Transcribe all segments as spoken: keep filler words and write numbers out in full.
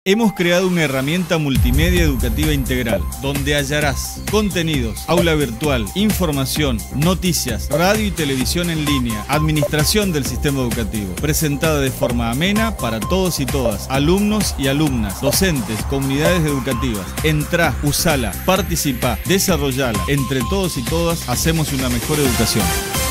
Hemos creado una herramienta multimedia educativa integral, donde hallarás contenidos, aula virtual, información, noticias, radio y televisión en línea, administración del sistema educativo, presentada de forma amena para todos y todas, alumnos y alumnas, docentes, comunidades educativas. Entrá, usala, participá, desarrollala. Entre todos y todas hacemos una mejor educación.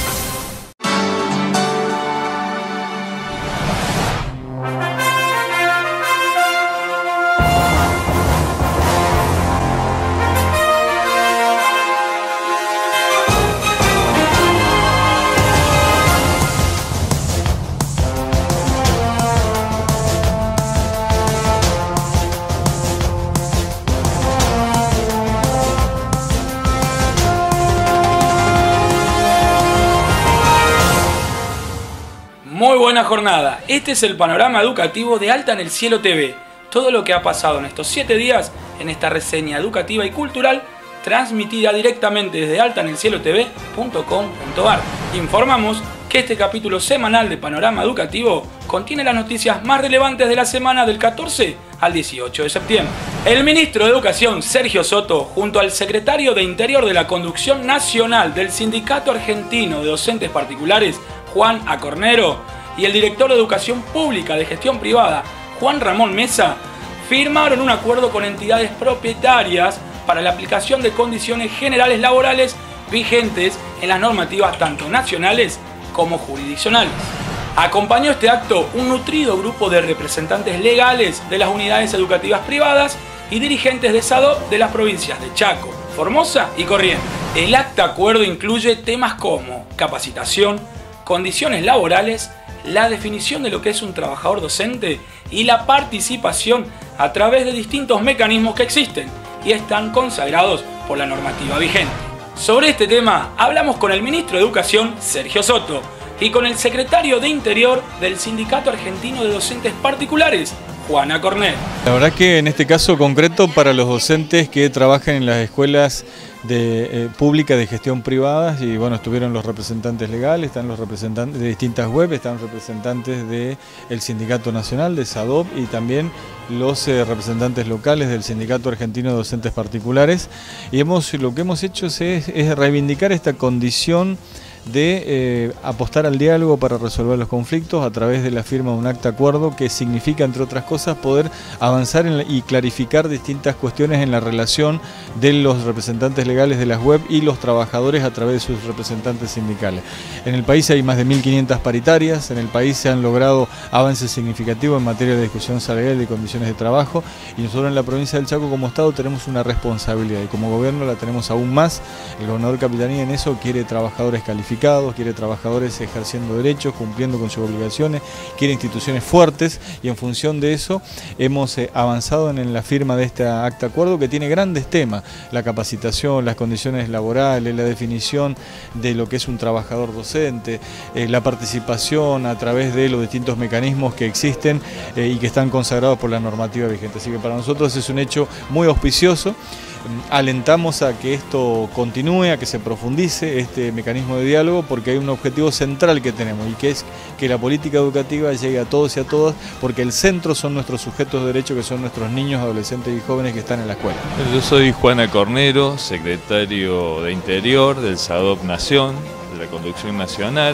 Muy buena jornada, este es el panorama educativo de Alta en el Cielo T V. Todo lo que ha pasado en estos siete días en esta reseña educativa y cultural transmitida directamente desde alta en el cielo t v punto com punto a r. Informamos que este capítulo semanal de Panorama Educativo contiene las noticias más relevantes de la semana del catorce al dieciocho de septiembre. El ministro de Educación, Sergio Soto, junto al secretario de Interior de la Conducción Nacional del Sindicato Argentino de Docentes Particulares, Juan Acornero, y el director de Educación Pública de Gestión Privada, Juan Ramón Mesa, firmaron un acuerdo con entidades propietarias para la aplicación de condiciones generales laborales vigentes en las normativas tanto nacionales como jurisdiccionales. Acompañó este acto un nutrido grupo de representantes legales de las unidades educativas privadas y dirigentes de SADOP de las provincias de Chaco, Formosa y Corrientes. El acta acuerdo incluye temas como capacitación, condiciones laborales, la definición de lo que es un trabajador docente y la participación a través de distintos mecanismos que existen y están consagrados por la normativa vigente. Sobre este tema hablamos con el ministro de Educación, Sergio Soto, y con el secretario de Interior del Sindicato Argentino de Docentes Particulares, Juan Acornero. La verdad que en este caso concreto para los docentes que trabajan en las escuelas de, eh, públicas de gestión privadas, y bueno, estuvieron los representantes legales, están los representantes de distintas webs, están representantes del Sindicato Nacional, de SADOP, y también los eh, representantes locales del Sindicato Argentino de Docentes Particulares, y hemos, lo que hemos hecho es, es reivindicar esta condición de eh, apostar al diálogo para resolver los conflictos a través de la firma de un acta acuerdo que significa, entre otras cosas, poder avanzar en la, y clarificar distintas cuestiones en la relación de los representantes legales de las web y los trabajadores a través de sus representantes sindicales. En el país hay más de mil quinientas paritarias, en el país se han logrado avances significativos en materia de discusión salarial y de condiciones de trabajo, y nosotros en la provincia del Chaco como Estado tenemos una responsabilidad y como gobierno la tenemos aún más. El gobernador Capitanía en eso quiere trabajadores calificados, quiere trabajadores ejerciendo derechos, cumpliendo con sus obligaciones, quiere instituciones fuertes, y en función de eso hemos eh, avanzado en, en la firma de este acta acuerdo que tiene grandes temas: la capacitación, las condiciones laborales, la definición de lo que es un trabajador docente, eh, la participación a través de los distintos mecanismos que existen eh, y que están consagrados por la normativa vigente. Así que para nosotros es un hecho muy auspicioso. Alentamos a que esto continúe, a que se profundice este mecanismo de diálogo, porque hay un objetivo central que tenemos, y que es que la política educativa llegue a todos y a todas, porque el centro son nuestros sujetos de derecho, que son nuestros niños, adolescentes y jóvenes que están en la escuela. Yo soy Juan Acornero, secretario de Interior del SADOP Nación, de la Conducción Nacional.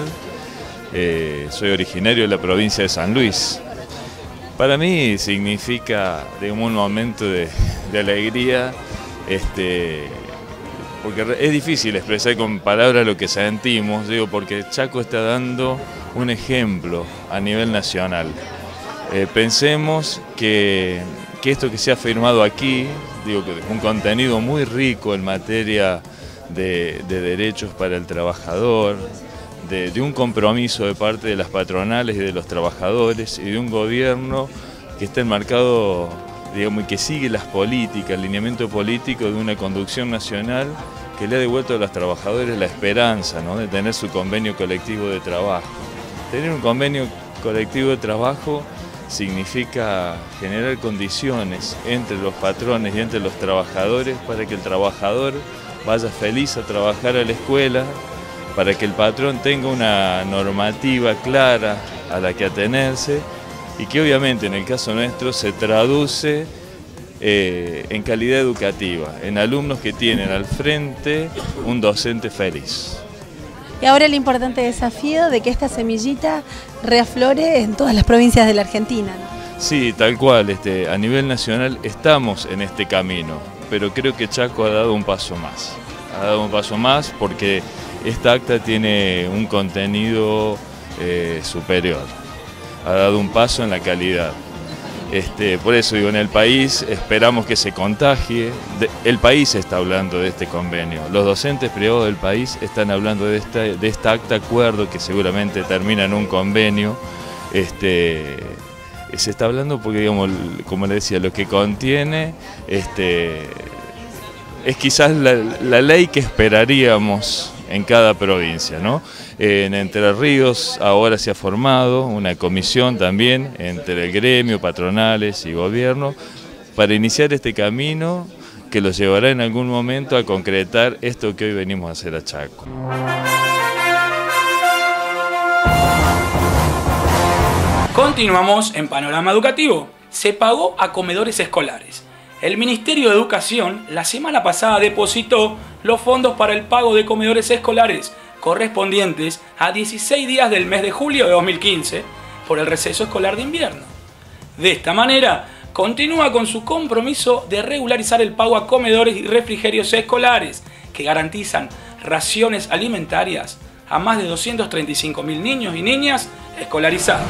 Eh, soy originario de la provincia de San Luis. Para mí significa de un momento de, de alegría, Este, porque es difícil expresar con palabras lo que sentimos, digo, porque Chaco está dando un ejemplo a nivel nacional. Eh, pensemos que, que esto que se ha firmado aquí, digo, que es un contenido muy rico en materia de, de derechos para el trabajador, de, de un compromiso de parte de las patronales y de los trabajadores, y de un gobierno que está enmarcado, digamos, y que sigue las políticas, el lineamiento político de una conducción nacional que le ha devuelto a los trabajadores la esperanza, ¿no?, de tener su convenio colectivo de trabajo. Tener un convenio colectivo de trabajo significa generar condiciones entre los patrones y entre los trabajadores para que el trabajador vaya feliz a trabajar a la escuela, para que el patrón tenga una normativa clara a la que atenerse, y que obviamente en el caso nuestro se traduce eh, en calidad educativa, en alumnos que tienen al frente un docente feliz. Y ahora el importante desafío de que esta semillita reaflore en todas las provincias de la Argentina, ¿no? Sí, tal cual, este, a nivel nacional estamos en este camino, pero creo que Chaco ha dado un paso más. Ha dado un paso más porque esta acta tiene un contenido eh, superior. Ha dado un paso en la calidad. Este, por eso digo, en el país esperamos que se contagie. De, el país está hablando de este convenio. Los docentes privados del país están hablando de esta, de esta acta acuerdo que seguramente termina en un convenio. Este, se está hablando porque, digamos, como le decía, lo que contiene este, es quizás la, la ley que esperaríamos en cada provincia, ¿no? En Entre Ríos ahora se ha formado una comisión también entre el gremio, patronales y gobierno para iniciar este camino que los llevará en algún momento a concretar esto que hoy venimos a hacer a Chaco. Continuamos en Panorama Educativo. Se pagó a comedores escolares. El Ministerio de Educación la semana pasada depositó los fondos para el pago de comedores escolares correspondientes a dieciséis días del mes de julio de dos mil quince por el receso escolar de invierno. De esta manera, continúa con su compromiso de regularizar el pago a comedores y refrigerios escolares que garantizan raciones alimentarias a más de doscientos treinta y cinco mil niños y niñas escolarizados.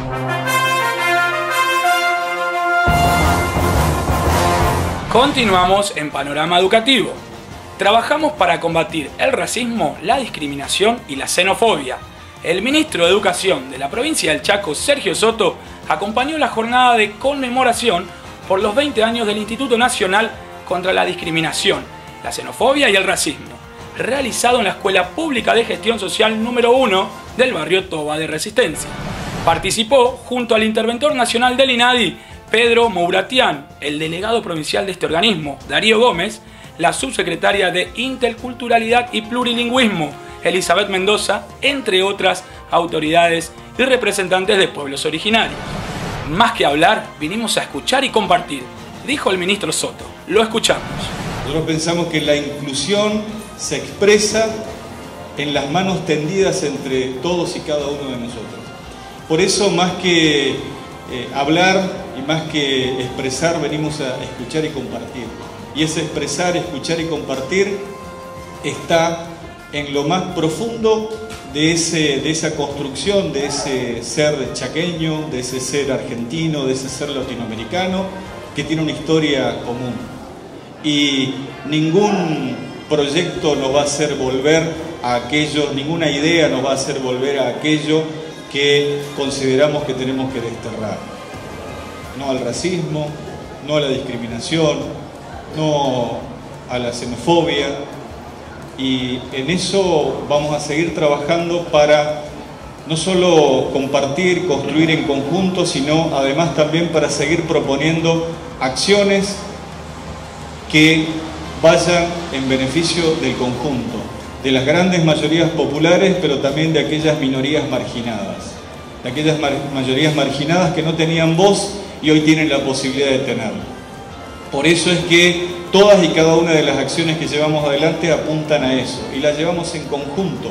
Continuamos en Panorama Educativo. Trabajamos para combatir el racismo, la discriminación y la xenofobia. El ministro de Educación de la provincia del Chaco, Sergio Soto, acompañó la jornada de conmemoración por los veinte años del Instituto Nacional contra la Discriminación, la Xenofobia y el Racismo, realizado en la Escuela Pública de Gestión Social número uno del barrio Toba de Resistencia. Participó junto al interventor nacional del INADI, Pedro Mouratian, el delegado provincial de este organismo, Darío Gómez, la subsecretaria de Interculturalidad y Plurilingüismo, Elizabeth Mendoza, entre otras autoridades y representantes de pueblos originarios. Más que hablar, vinimos a escuchar y compartir, dijo el ministro Soto. Lo escuchamos. Nosotros pensamos que la inclusión se expresa en las manos tendidas entre todos y cada uno de nosotros. Por eso, más que eh, hablar y más que expresar, venimos a escuchar y compartir. Y ese expresar, escuchar y compartir está en lo más profundo de, ese, de esa construcción, de ese ser chaqueño, de ese ser argentino, de ese ser latinoamericano, que tiene una historia común. Y ningún proyecto nos va a hacer volver a aquello, ninguna idea nos va a hacer volver a aquello que consideramos que tenemos que desterrar. No al racismo, no a la discriminación, no a la xenofobia, y en eso vamos a seguir trabajando para no solo compartir, construir en conjunto, sino además también para seguir proponiendo acciones que vayan en beneficio del conjunto, de las grandes mayorías populares, pero también de aquellas minorías marginadas, de aquellas mar- mayorías marginadas que no tenían voz y hoy tienen la posibilidad de tenerla. Por eso es que todas y cada una de las acciones que llevamos adelante apuntan a eso, y las llevamos en conjunto.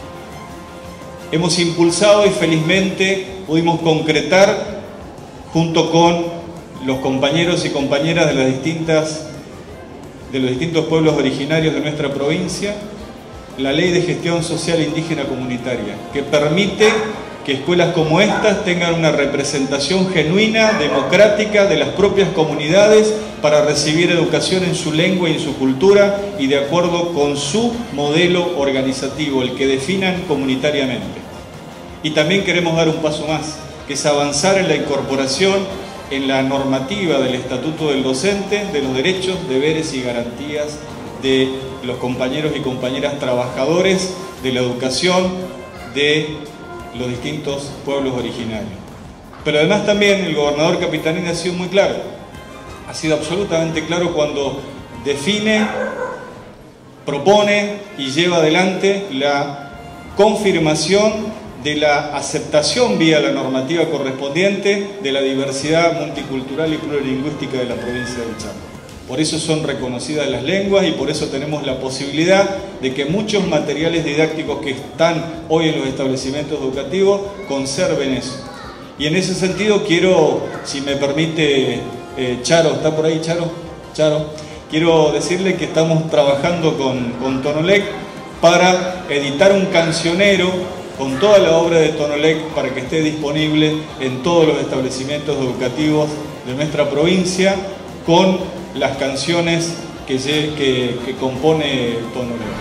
Hemos impulsado y felizmente pudimos concretar, junto con los compañeros y compañeras de las distintas, de los distintos pueblos originarios de nuestra provincia, la Ley de Gestión Social Indígena Comunitaria, que permite que escuelas como estas tengan una representación genuina, democrática de las propias comunidades para recibir educación en su lengua y en su cultura y de acuerdo con su modelo organizativo, el que definan comunitariamente. Y también queremos dar un paso más, que es avanzar en la incorporación en la normativa del Estatuto del Docente de los derechos, deberes y garantías de los compañeros y compañeras trabajadores de la educación de los distintos pueblos originarios. Pero además también el gobernador Capitanini ha sido muy claro, ha sido absolutamente claro cuando define, propone y lleva adelante la confirmación de la aceptación vía la normativa correspondiente de la diversidad multicultural y plurilingüística de la provincia del Chaco. Por eso son reconocidas las lenguas y por eso tenemos la posibilidad de que muchos materiales didácticos que están hoy en los establecimientos educativos conserven eso. Y en ese sentido quiero, si me permite, eh, Charo, ¿está por ahí Charo? Charo, quiero decirle que estamos trabajando con, con Tonolec para editar un cancionero con toda la obra de Tonolec para que esté disponible en todos los establecimientos educativos de nuestra provincia con las canciones que, que, que compone Tonolec.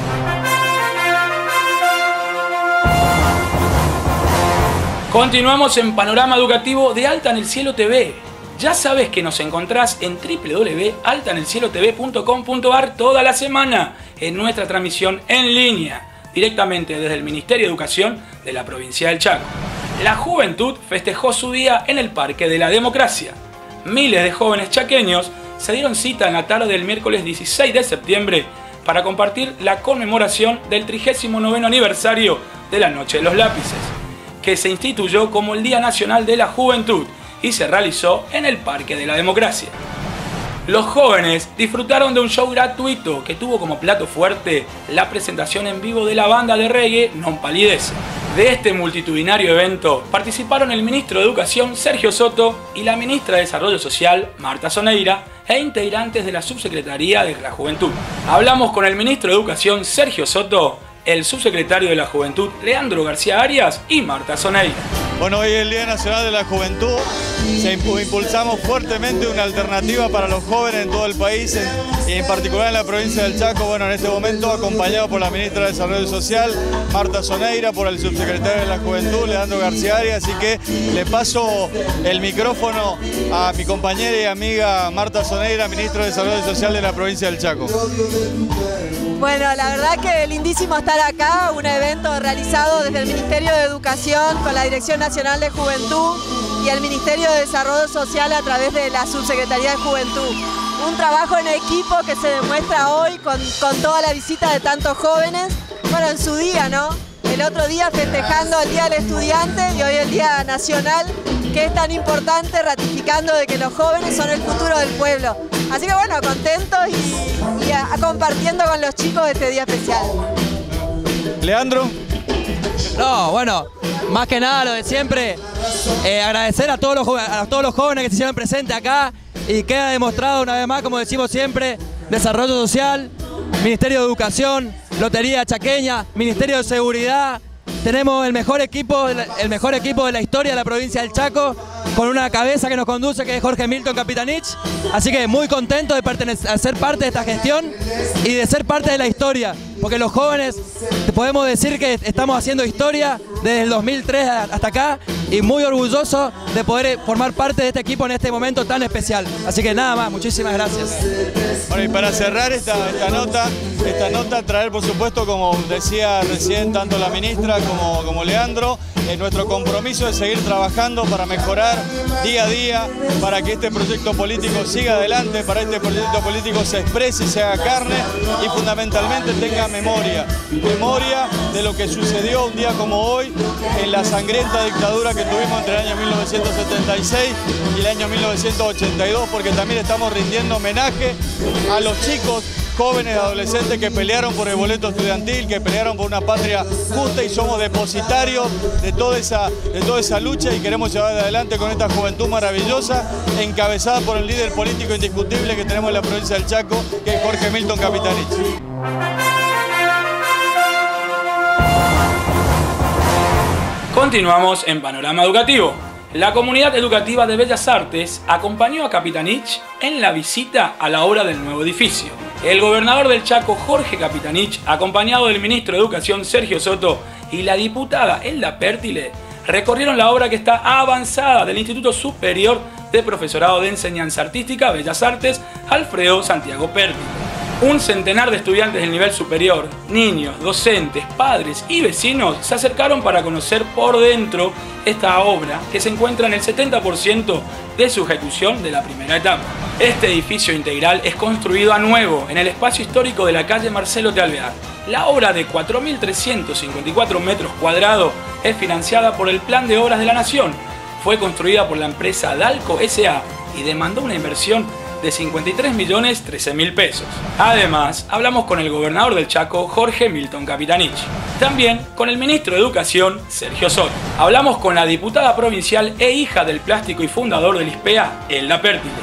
Continuamos en Panorama Educativo de Alta en el Cielo T V. Ya sabes que nos encontrás en w w w punto alta en el cielo t v punto com punto a r toda la semana en nuestra transmisión en línea, directamente desde el Ministerio de Educación de la provincia del Chaco. La juventud festejó su día en el Parque de la Democracia. Miles de jóvenes chaqueños se dieron cita en la tarde del miércoles dieciséis de septiembre para compartir la conmemoración del trigésimo noveno aniversario de la Noche de los Lápices, que se instituyó como el Día Nacional de la Juventud y se realizó en el Parque de la Democracia. Los jóvenes disfrutaron de un show gratuito que tuvo como plato fuerte la presentación en vivo de la banda de reggae Non Palidece. De este multitudinario evento participaron el ministro de Educación Sergio Soto y la ministra de Desarrollo Social Marta Soneira e integrantes de la Subsecretaría de la Juventud. Hablamos con el ministro de Educación Sergio Soto, el subsecretario de la Juventud Leandro García Arias y Marta Soneira. Bueno, hoy es el Día Nacional de la Juventud. Se impulsamos fuertemente una alternativa para los jóvenes en todo el país, en, y en particular en la provincia del Chaco. Bueno, en este momento acompañado por la ministra de Desarrollo Social, Marta Soneira, por el subsecretario de la Juventud, Leandro García Arias. Así que le paso el micrófono a mi compañera y amiga Marta Soneira, ministra de Desarrollo Social de la provincia del Chaco. Bueno, la verdad que lindísimo estar acá, un evento realizado desde el Ministerio de Educación con la Dirección Nacional de Juventud y el Ministerio de Desarrollo Social a través de la Subsecretaría de Juventud. Un trabajo en equipo que se demuestra hoy con, con toda la visita de tantos jóvenes, bueno, en su día, ¿no? El otro día festejando el Día del Estudiante y hoy el Día Nacional, que es tan importante, ratificando de que los jóvenes son el futuro del pueblo. Así que bueno, contentos y, y a, a compartiendo con los chicos este día especial. Leandro. No, bueno, más que nada lo de siempre, eh, agradecer a todos, los, a todos los jóvenes que se hicieron presentes acá y queda demostrado una vez más, como decimos siempre, Desarrollo Social, Ministerio de Educación, Lotería Chaqueña, Ministerio de Seguridad. Tenemos el mejor equipo, el mejor equipo de la historia de la provincia del Chaco, con una cabeza que nos conduce, que es Jorge Milton Capitanich. Así que muy contento de pertenecer, de ser parte de esta gestión y de ser parte de la historia, porque los jóvenes podemos decir que estamos haciendo historia desde el dos mil tres hasta acá y muy orgulloso de poder formar parte de este equipo en este momento tan especial. Así que nada más, muchísimas gracias. Bueno, y para cerrar esta, esta nota, esta nota traer por supuesto, como decía recién tanto la ministra como, como Leandro, eh, nuestro compromiso de seguir trabajando para mejorar día a día, para que este proyecto político siga adelante, para que este proyecto político se exprese y se haga carne y fundamentalmente tenga memoria. Memoria de lo que sucedió un día como hoy en la sangrienta dictadura que tuvimos entre el año mil novecientos setenta y seis y el año mil novecientos ochenta y dos, porque también estamos rindiendo homenaje a los chicos, jóvenes, adolescentes que pelearon por el boleto estudiantil, que pelearon por una patria justa y somos depositarios de toda esa, de toda esa lucha y queremos llevar adelante con esta juventud maravillosa, encabezada por el líder político indiscutible que tenemos en la provincia del Chaco, que es Jorge Milton Capitanich. Continuamos en Panorama Educativo. La comunidad educativa de Bellas Artes acompañó a Capitanich en la visita a la obra del nuevo edificio. El gobernador del Chaco, Jorge Capitanich, acompañado del ministro de Educación, Sergio Soto, y la diputada Elda Pértile, recorrieron la obra que está avanzada del Instituto Superior de Profesorado de Enseñanza Artística Bellas Artes, Alfredo Santiago Pértile. Un centenar de estudiantes del nivel superior, niños, docentes, padres y vecinos se acercaron para conocer por dentro esta obra que se encuentra en el setenta por ciento de su ejecución de la primera etapa. Este edificio integral es construido a nuevo en el espacio histórico de la calle Marcelo de Alvear. La obra de cuatro mil trescientos cincuenta y cuatro metros cuadrados es financiada por el Plan de Obras de la Nación. Fue construida por la empresa Dalco S A y demandó una inversión de cincuenta y tres millones trece mil pesos. Además, hablamos con el gobernador del Chaco, Jorge Milton Capitanich. También con el ministro de Educación, Sergio Soto. Hablamos con la diputada provincial e hija del plástico y fundador del I S P E A, Elda Pértile.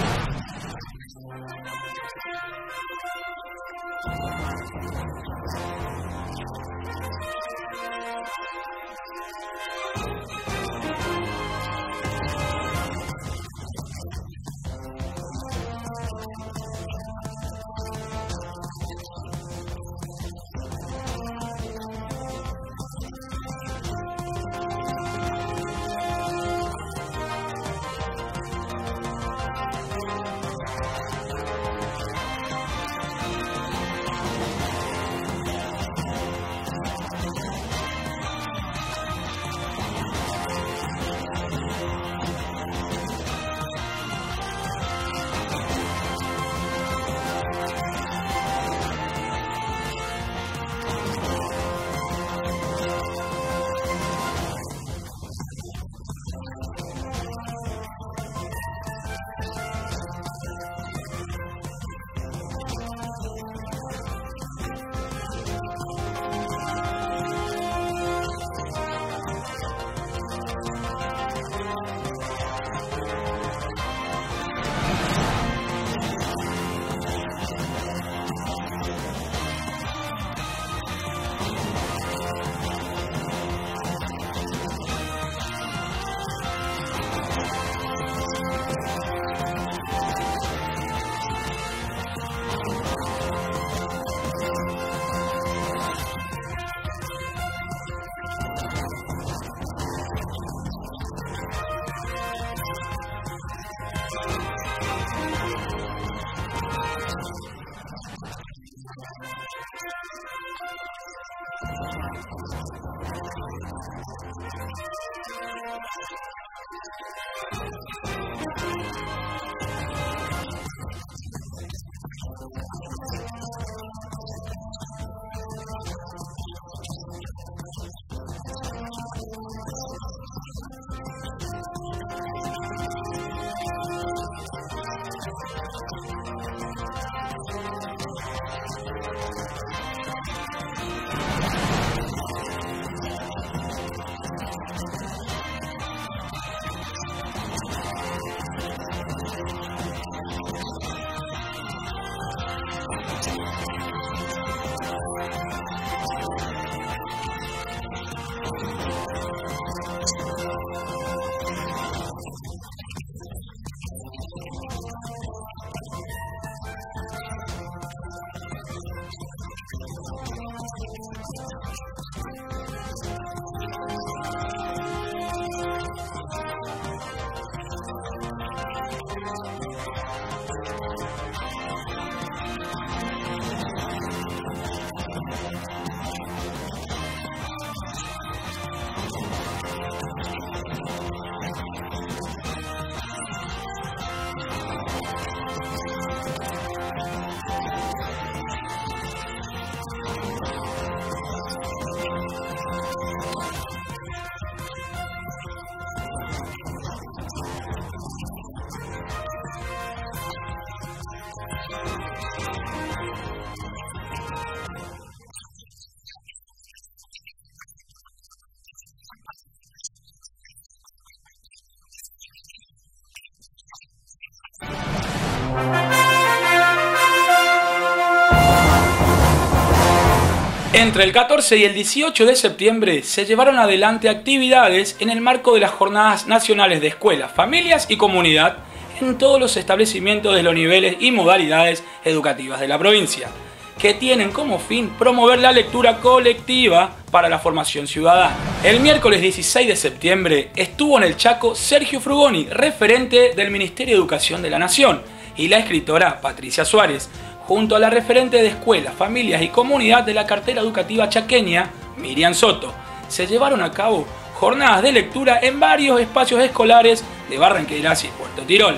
Entre el catorce y el dieciocho de septiembre se llevaron adelante actividades en el marco de las Jornadas Nacionales de Escuelas, Familias y Comunidad en todos los establecimientos de los niveles y modalidades educativas de la provincia, que tienen como fin promover la lectura colectiva para la formación ciudadana. El miércoles dieciséis de septiembre estuvo en el Chaco Sergio Frugoni, referente del Ministerio de Educación de la Nación, y la escritora Patricia Suárez, junto a la referente de Escuelas, Familias y Comunidad de la cartera educativa chaqueña, Miriam Soto. Se llevaron a cabo jornadas de lectura en varios espacios escolares de Barranqueras y Puerto Tirol.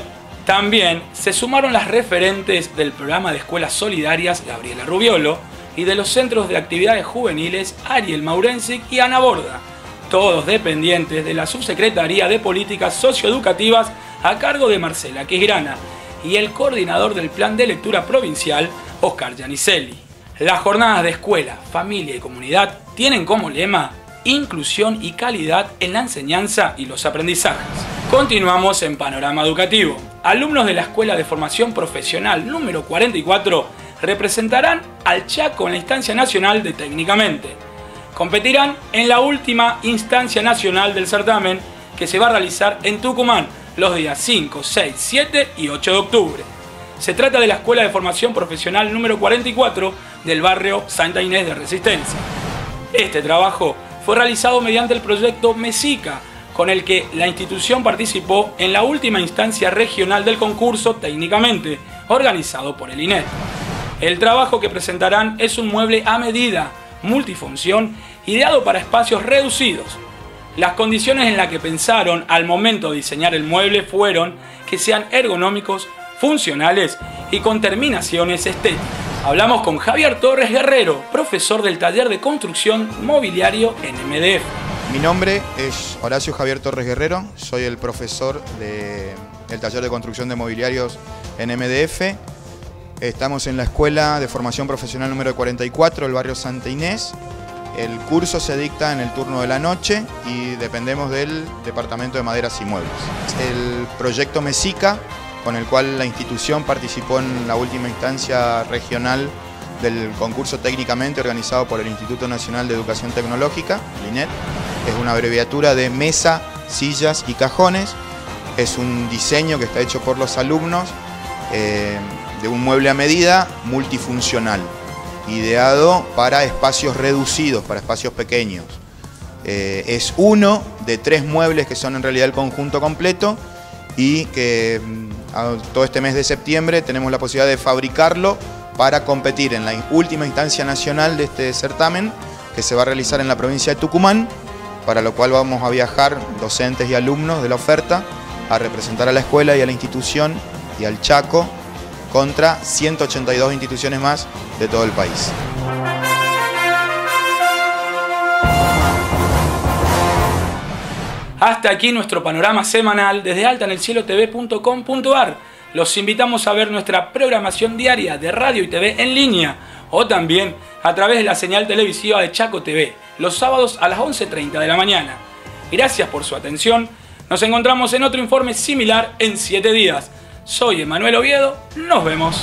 También se sumaron las referentes del programa de escuelas solidarias Gabriela Rubiolo y de los centros de actividades juveniles Ariel Maurensic y Ana Borda, todos dependientes de la Subsecretaría de Políticas Socioeducativas a cargo de Marcela Quisgrana y el coordinador del Plan de Lectura Provincial, Oscar Gianicelli. Las jornadas de escuela, familia y comunidad tienen como lema inclusión y calidad en la enseñanza y los aprendizajes. Continuamos en Panorama Educativo. Alumnos de la Escuela de Formación Profesional número cuarenta y cuatro representarán al Chaco en la instancia nacional de Técnicamente. Competirán en la última instancia nacional del certamen que se va a realizar en Tucumán los días cinco, seis, siete y ocho de octubre. Se trata de la Escuela de Formación Profesional número cuarenta y cuatro del barrio Santa Inés de Resistencia. Este trabajo fue realizado mediante el proyecto MESICA, con el que la institución participó en la última instancia regional del concurso Técnicamente, organizado por el I N E T. El trabajo que presentarán es un mueble a medida, multifunción, ideado para espacios reducidos. Las condiciones en las que pensaron al momento de diseñar el mueble fueron que sean ergonómicos, funcionales y con terminaciones estéticas. Hablamos con Javier Torres Guerrero, profesor del taller de construcción mobiliario en M D F. Mi nombre es Horacio Javier Torres Guerrero, soy el profesor de, del taller de construcción de mobiliarios en M D F. Estamos en la Escuela de Formación Profesional número cuarenta y cuatro, el barrio Santa Inés. El curso se dicta en el turno de la noche y dependemos del Departamento de Maderas y Muebles. El proyecto MESICA, con el cual la institución participó en la última instancia regional del concurso Técnicamente organizado por el Instituto Nacional de Educación Tecnológica, el I N E T. Es una abreviatura de mesa, sillas y cajones. Es un diseño que está hecho por los alumnos eh, de un mueble a medida multifuncional, ideado para espacios reducidos, para espacios pequeños. Eh, es uno de tres muebles que son en realidad el conjunto completo y que todo este mes de septiembre tenemos la posibilidad de fabricarlo para competir en la última instancia nacional de este certamen que se va a realizar en la provincia de Tucumán, para lo cual vamos a viajar docentes y alumnos de la oferta a representar a la escuela y a la institución y al Chaco contra ciento ochenta y dos instituciones más de todo el país. Hasta aquí nuestro panorama semanal desde alta en el cielo t v punto com punto a r. Los invitamos a ver nuestra programación diaria de radio y T V en línea o también a través de la señal televisiva de Chaco T V los sábados a las once treinta de la mañana. Gracias por su atención. Nos encontramos en otro informe similar en siete días. Soy Emanuel Oviedo. Nos vemos.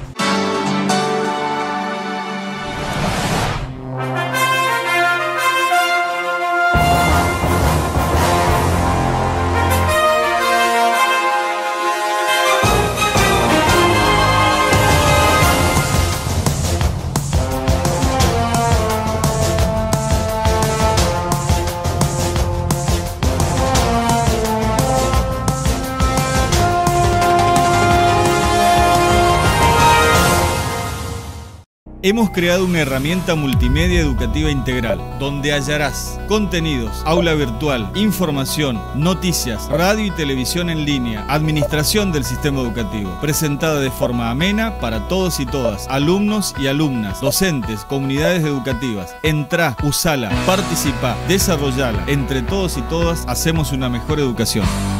Hemos creado una herramienta multimedia educativa integral, donde hallarás contenidos, aula virtual, información, noticias, radio y televisión en línea, administración del sistema educativo, presentada de forma amena para todos y todas, alumnos y alumnas, docentes, comunidades educativas. Entrá, usala, participá, desarrollala. Entre todos y todas hacemos una mejor educación.